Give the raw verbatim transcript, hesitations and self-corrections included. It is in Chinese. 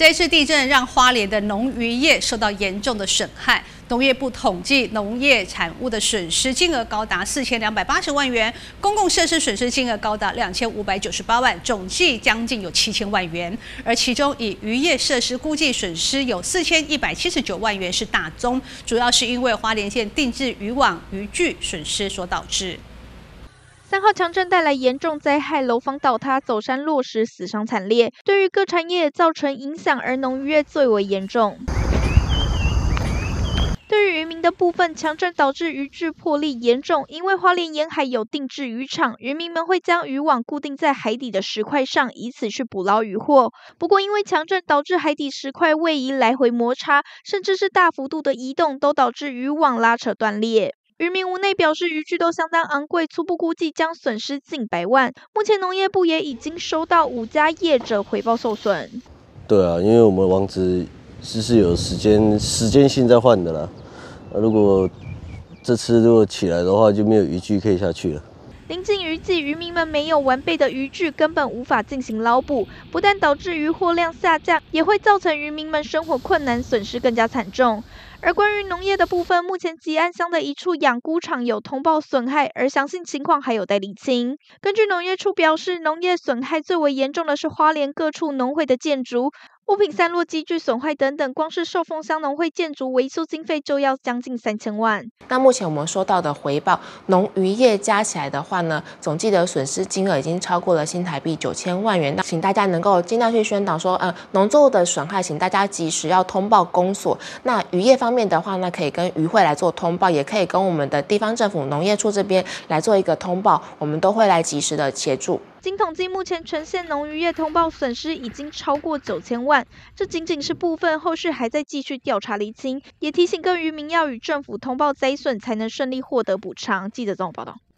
这一次地震让花莲的农渔业受到严重的损害。农业部统计，农业产物的损失金额高达四千两百八十万元，公共设施损失金额高达两千五百九十八万，总计将近有七千万元。而其中以渔业设施估计损失有四千一百七十九万元是大宗，主要是因为花莲县定制渔网渔具损失所导致。 三号强震带来严重灾害，楼房倒塌、走山落石，死伤惨烈，对于各产业造成影响，而农渔业最为严重。对于渔民的部分，强震导致渔具破裂严重，因为花莲沿海有定制渔场，渔民们会将渔网固定在海底的石块上，以此去捕捞渔获。不过，因为强震导致海底石块位移、来回摩擦，甚至是大幅度的移动，都导致渔网拉扯断裂。 渔民无奈表示，渔具都相当昂贵，初步估计将损失近百万。目前农业部也已经收到五家业者回报受损。 对啊，因为我们网址是是有时间时间性在换的啦。如果这次如果起来的话，就没有渔具可以下去了。 临近渔季，渔民们没有完备的渔具，根本无法进行捞捕，不但导致渔获量下降，也会造成渔民们生活困难，损失更加惨重。而关于农业的部分，目前吉安乡的一处养菇场有通报损害，而详细情况还有待厘清。根据农业处表示，农业损害最为严重的是花莲各处农会的建筑。 物品散落、机具损坏等等，光是寿丰乡农会建筑维修经费就要将近三千万。 那目前我们收到的回报，农渔业加起来的话呢，总计的损失金额已经超过了新台币九千万元。那请大家能够尽量去宣导说，呃，农作物的损害，请大家及时要通报公所。那渔业方面的话呢，可以跟渔会来做通报，也可以跟我们的地方政府农业处这边来做一个通报，我们都会来及时的协助。 经统计，目前全县农渔业通报损失已经超过九千万，这仅仅是部分，后续还在继续调查厘清。也提醒各渔民要与政府通报灾损，才能顺利获得补偿。记者综合报道。